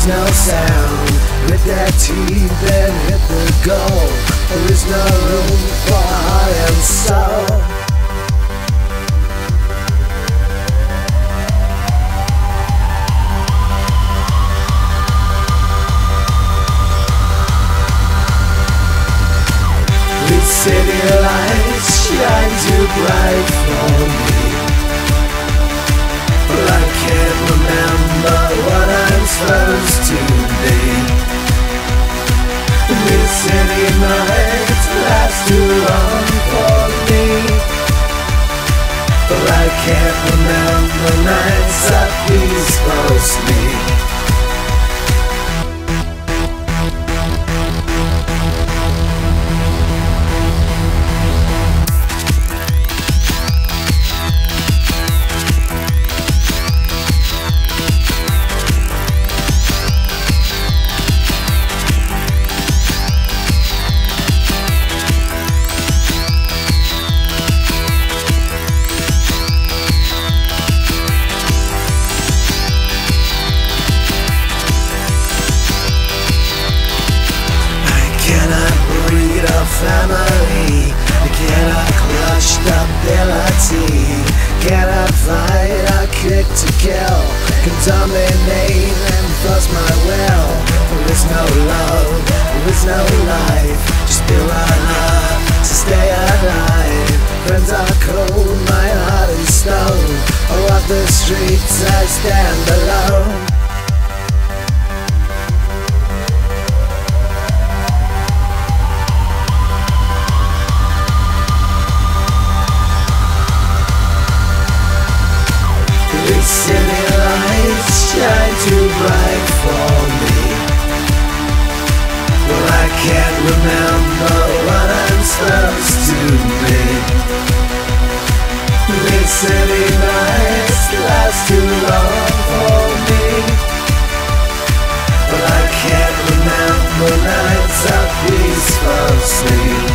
is no sound. Grit their teeth and hit the goal. There is no room for heart and soul. These city lights shine too bright for me, but I can't remember what I'm supposed to be. These city nights last too long for me, but I can't remember nights that please close me. Family, I cannot clutch stability. Cannot fight, I kick to kill, can dominate and force my will. There is no love, there is no life, just build on up to stay alive. Friends are cold, my heart is stone. I walk the streets, I stand alone. City lights shine too bright for me, well I can't remember what I'm supposed to be. These city nights last too long for me, but I can't remember nights of peaceful sleep.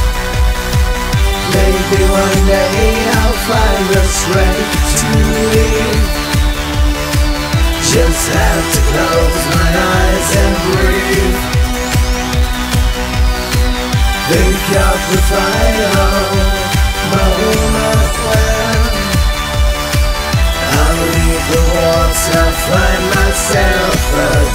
Maybe one day I'll find the strength to leave. Just have to close my eyes and breathe. Think of the final moment when I'll leave the water, find myself again.